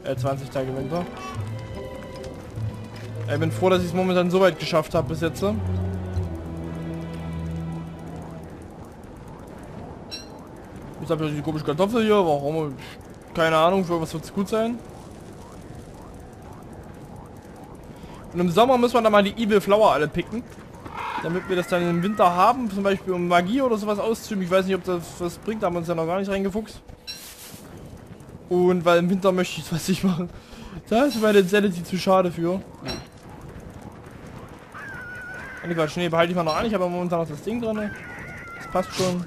20 Tage Winter. Ich bin froh, dass ich es momentan so weit geschafft habe bis jetzt. Ich habe ja die komische Kartoffel hier, warum? Keine Ahnung, für was wird es gut sein. Und im Sommer muss man dann mal die Evil Flower alle picken. Damit wir das dann im Winter haben, zum Beispiel um Magie oder sowas auszuüben. Ich weiß nicht, ob das was bringt, da haben wir uns ja noch gar nicht reingefuchst. Und weil im Winter möchte ich was nicht machen. Da ist meine Insanity zu schade für. Nee, Quatsch, nee, behalte ich mal noch an. Ich habe ja momentan noch das Ding drin. Das passt schon.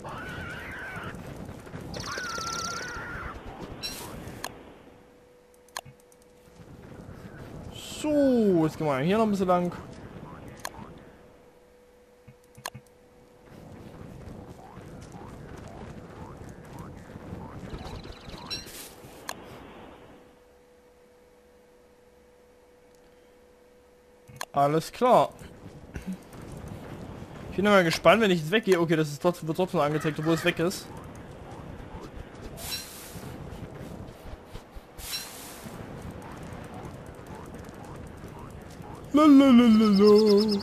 So, jetzt gehen wir hier noch ein bisschen lang. Alles klar. Ich bin mal gespannt, wenn ich jetzt weggehe. Okay, das ist trotzdem, wird trotzdem angezeigt, obwohl es weg ist. Lalalala.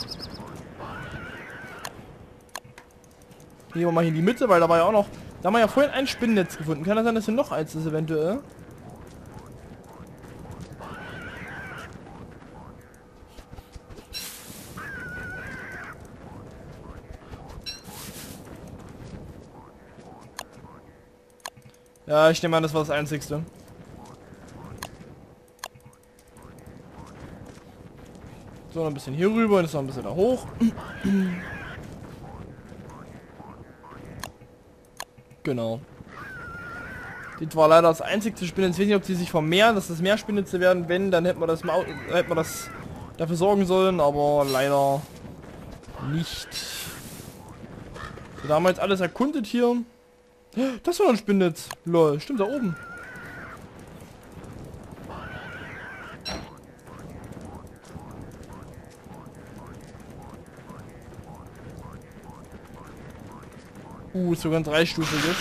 Gehen wir mal hier in die Mitte, weil da war ja auch noch... Da haben wir ja vorhin ein Spinnennetz gefunden. Kann das sein, dass hier noch eins ist eventuell? Ja, ich nehme an, das war das Einzigste. So, noch ein bisschen hier rüber und jetzt noch ein bisschen da hoch. Genau. Das war leider das einzigste Spinnennetz. Ich weiß nicht, ob sie sich vermehren, dass das mehr Spinnnetze werden. Wenn, dann hätten wir das dafür sorgen sollen, aber leider nicht. So, da haben wir jetzt alles erkundet hier. Das war ein Spinnnetz. Lol, stimmt, da oben. Ist sogar ein dreistufiges.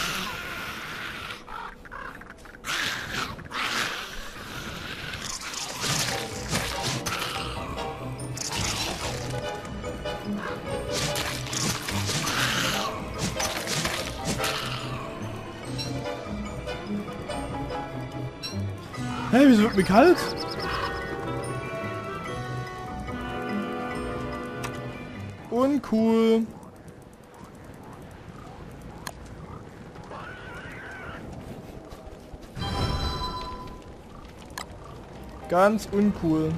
Hey, wieso wird mir kalt? Uncool. Ganz uncool.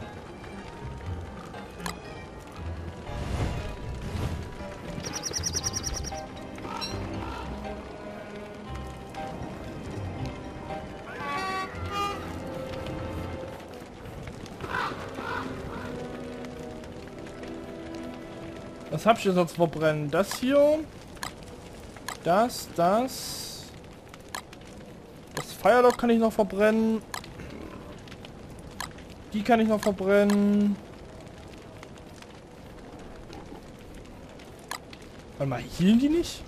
Was hab ich jetzt noch zu verbrennen? Das hier. Das. Das Firelock kann ich noch verbrennen. Die kann ich noch verbrennen. Warte mal, hielten die nicht?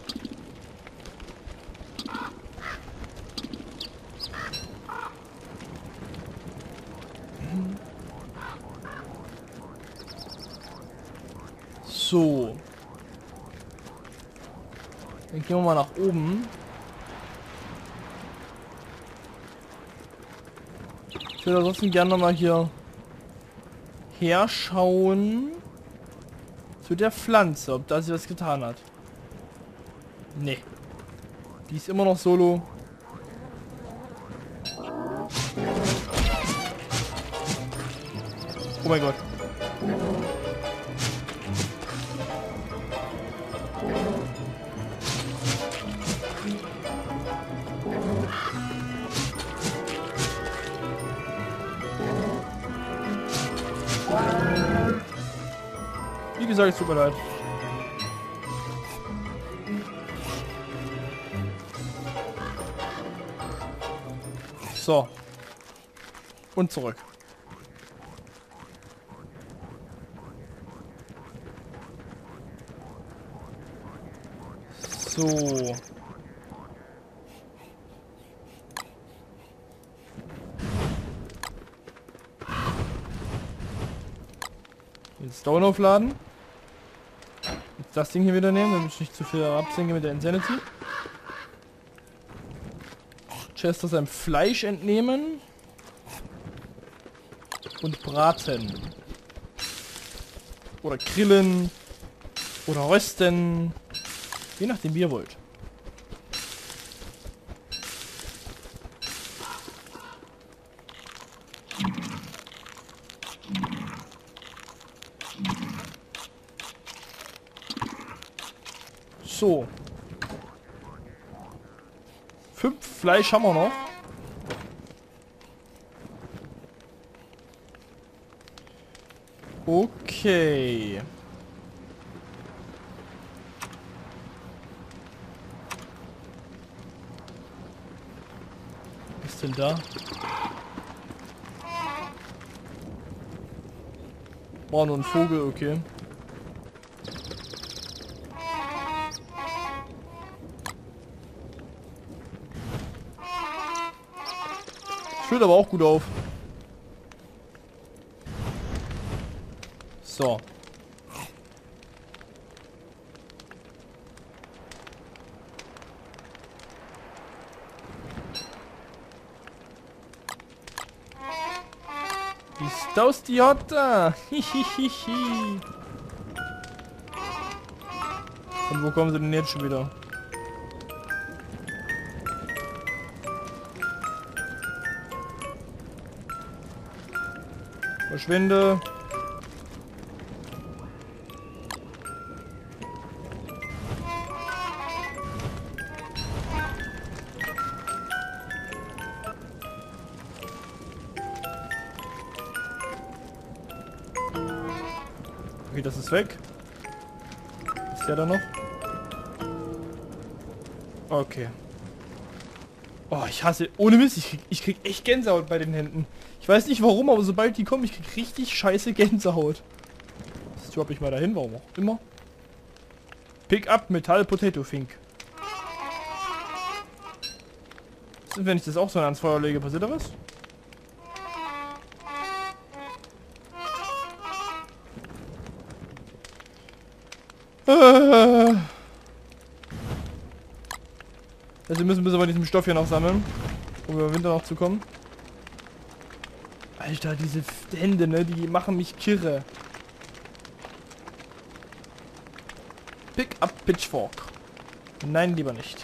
So. Dann gehen wir mal nach oben. Ich würde ansonsten gerne noch mal hier herschauen zu der Pflanze, ob da sie was getan hat. Nee. Die ist immer noch solo. Oh mein Gott. Wie gesagt, es tut mir leid. So. Und zurück. So. Jetzt Stone aufladen. Jetzt das Ding hier wieder nehmen, damit ich nicht zu viel absinke mit der Insanity. Chester sein Fleisch entnehmen. Und braten. Oder grillen. Oder rösten. Je nachdem wie ihr wollt. So. 5 Fleisch haben wir noch. Okay. Was ist denn da? War nur ein Vogel, okay. Füllt aber auch gut auf. So. Wie ist das die Hotte? Hihihihi. Und wo kommen sie denn jetzt schon wieder? Verschwinde. Okay, das ist weg. Ist der da noch? Okay. Oh, ich hasse... Ohne Mist, ich krieg echt Gänsehaut bei den Händen. Ich weiß nicht warum, aber sobald die kommen, ich krieg richtig scheiße Gänsehaut. Das droppe ich mal dahin, warum auch immer. Pick up Metall Potato Fink. Und wenn ich das auch so ans Feuer lege, passiert da was? Also wir müssen bis bei diesem Stoff hier noch sammeln, um über Winter noch zu kommen. Alter, diese Hände, ne, die machen mich kirre. Pick up Pitchfork. Nein, lieber nicht.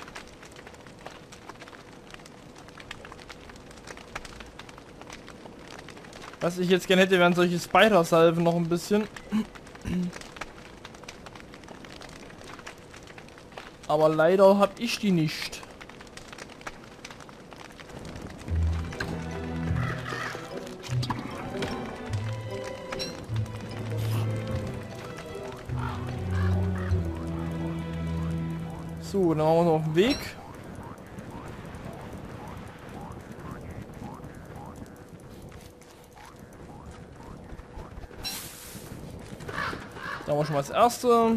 Was ich jetzt gerne hätte, wären solche Spider-Salven noch ein bisschen. Aber leider habe ich die nicht. So, dann machen wir noch auf den Weg. Da haben wir schon mal das erste.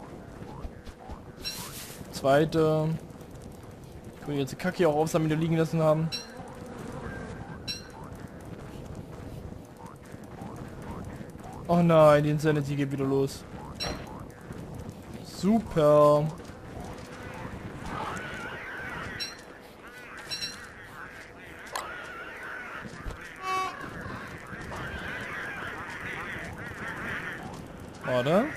Zweite. Ich will jetzt die Kacke auch aufsammeln, die wir liegen lassen haben. Oh nein, die Insanity geht wieder los. Super. Warte.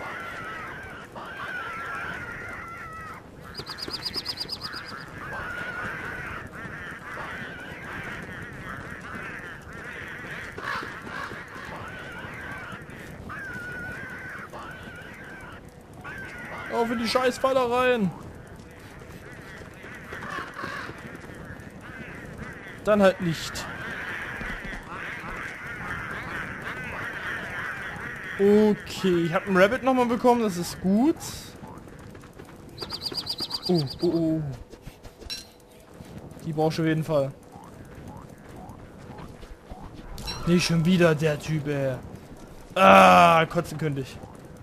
Auf in die Scheißfallereien. Dann halt nicht. Okay, ich habe einen Rabbit nochmal bekommen, das ist gut. Oh. Die brauche ich auf jeden Fall. Nicht schon wieder der Typ, ey. Ah, kotzen könnte ich.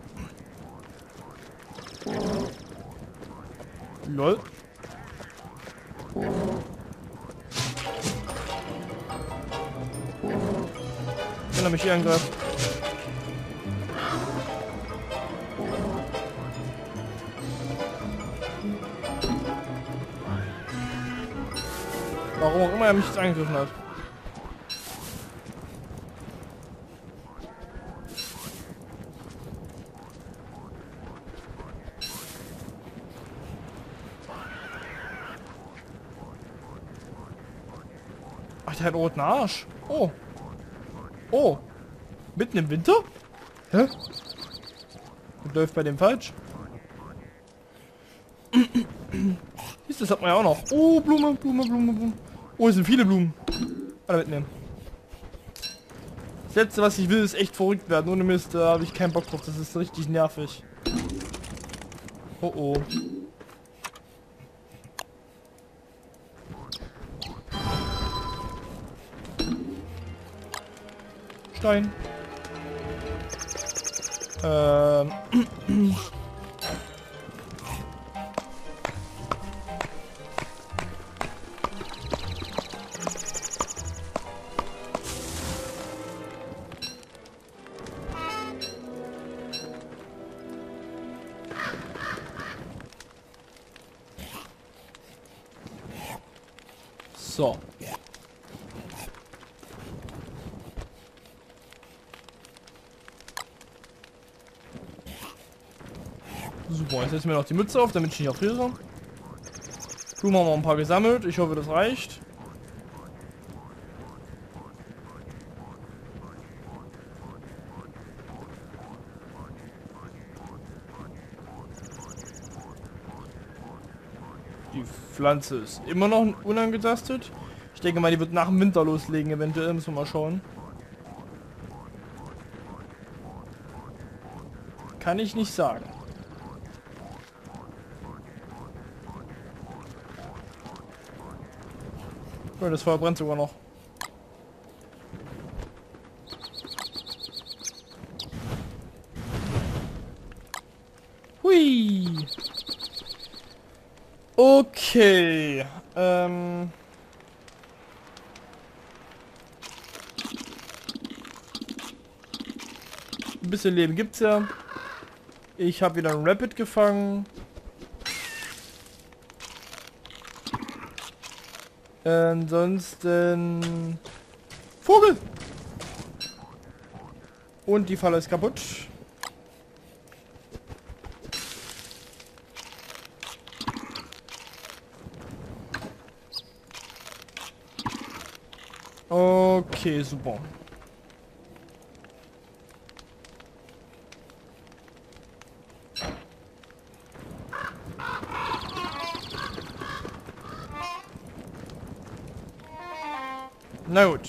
Lol. Wenn er mich hier angreift. Warum auch immer er mich jetzt angegriffen hat. Ach, der hat einen roten Arsch. Oh. Oh. Mitten im Winter? Hä? Was läuft bei dem falsch? Das hat man ja auch noch. Oh, Blume, Blume, Blume, Blume. Oh, es sind viele Blumen. Alle mitnehmen. Das letzte, was ich will, ist echt verrückt werden. Ohne Mist, da habe ich keinen Bock drauf. Das ist richtig nervig. Oh oh. Stein. So. Super, jetzt setzen wir noch die Mütze auf, damit ich nicht erfriere. Blumen haben wir ein paar gesammelt. Ich hoffe, das reicht. Die Pflanze ist immer noch unangetastet. Ich denke mal, die wird nach dem Winter loslegen, eventuell. Müssen wir mal schauen. Kann ich nicht sagen. Oh, das Feuer brennt sogar noch. Hui. Okay. Ein bisschen Leben gibt's ja. Ich habe wieder einen Rapid gefangen. Ansonsten... Vogel! Und die Falle ist kaputt. Okay, super. Na gut.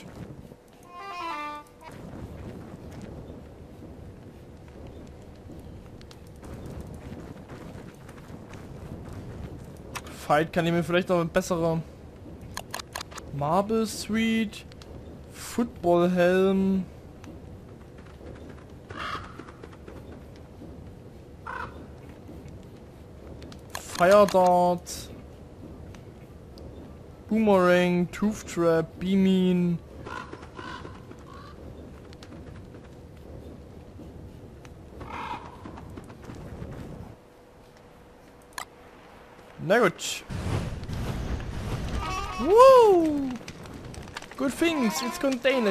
Fight kann ich mir vielleicht noch eine bessere Marble Suite, Football Helm. Fire Dart. Boomerang, Tooth Trap, Beamin. Na gut. Woo! Good things, it's contained.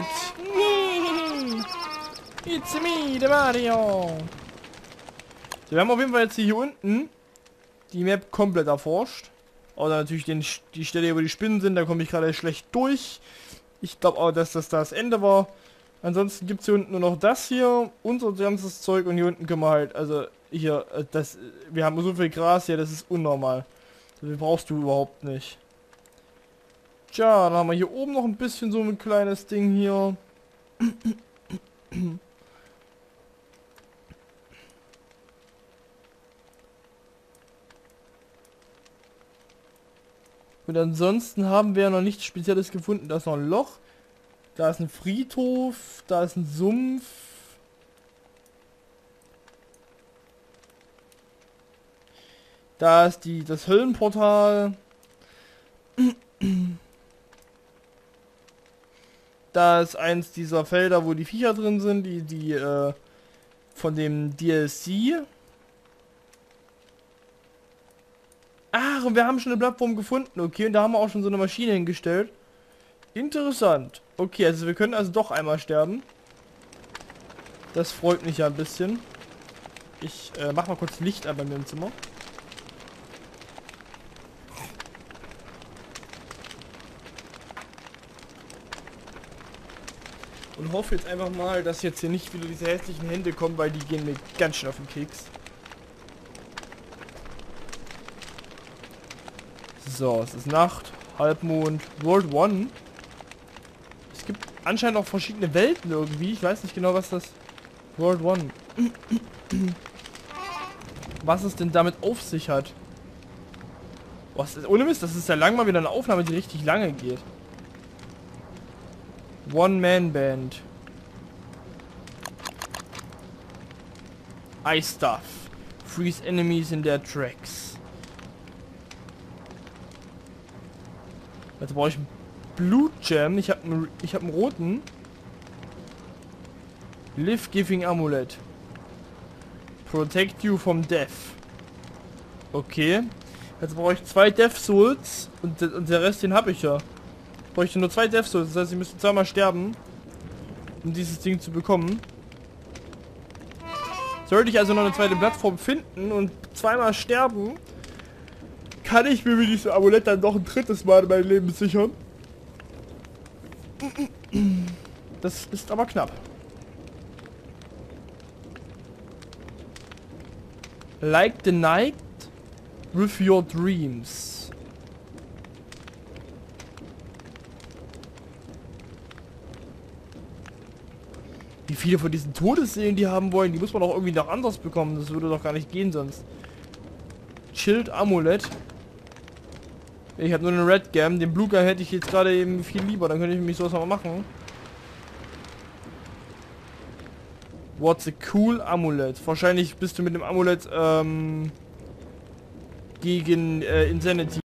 It's me, the Mario. Wir haben auf jeden Fall jetzt hier unten die Map komplett erforscht. Oder natürlich die Stelle, wo die Spinnen sind, da komme ich gerade schlecht durch. Ich glaube auch, dass das das Ende war. Ansonsten gibt es hier unten nur noch das hier, unser ganzes Zeug und hier unten können wir halt, also hier, wir haben so viel Gras hier, das ist unnormal. Das brauchst du überhaupt nicht. Tja, dann haben wir hier oben noch ein bisschen so ein kleines Ding hier. Und ansonsten haben wir ja noch nichts Spezielles gefunden. Da ist noch ein Loch. Da ist ein Friedhof. Da ist ein Sumpf. Da ist das Höllenportal. Da ist eins dieser Felder, wo die Viecher drin sind, die von dem DLC. Ach, und wir haben schon eine Plattform gefunden. Okay, und da haben wir auch schon so eine Maschine hingestellt. Interessant. Okay, also wir können also doch einmal sterben. Das freut mich ja ein bisschen. Ich mach mal kurz Licht an bei mir im Zimmer. Und hoffe jetzt einfach mal, dass jetzt hier nicht wieder diese hässlichen Hände kommen, weil die gehen mir ganz schön auf den Keks. So, es ist Nacht, Halbmond, World One. Es gibt anscheinend auch verschiedene Welten irgendwie. Ich weiß nicht genau, was das... World One. Was es denn damit auf sich hat. Was ist, ohne Mist, das ist ja lang mal wieder eine Aufnahme, die richtig lange geht. One-Man-Band. Ice Stuff. Freeze enemies in their tracks. Jetzt brauche ich einen Blutgem. Ich habe einen roten. Life Giving Amulet. Protect you from death. Okay. Jetzt brauche ich 2 Death Souls. Und der Rest, den habe ich ja. Bräuchte nur 2 Death Souls. Das heißt, ich müsste zweimal sterben, um dieses Ding zu bekommen. Sollte ich also noch eine zweite Plattform finden und zweimal sterben, kann ich mir mit diesem Amulett dann noch ein drittes Mal mein Leben sichern. Das ist aber knapp. Like the night with your dreams. Wie viele von diesen Todesseelen die haben wollen, die muss man doch irgendwie noch anders bekommen. Das würde doch gar nicht gehen sonst. Chilled Amulett. Ich habe nur einen Red Gem. Den Blue Gem hätte ich jetzt gerade eben viel lieber. Dann könnte ich mich sowas mal machen. What's a cool Amulett? Wahrscheinlich bist du mit dem Amulett gegen Insanity.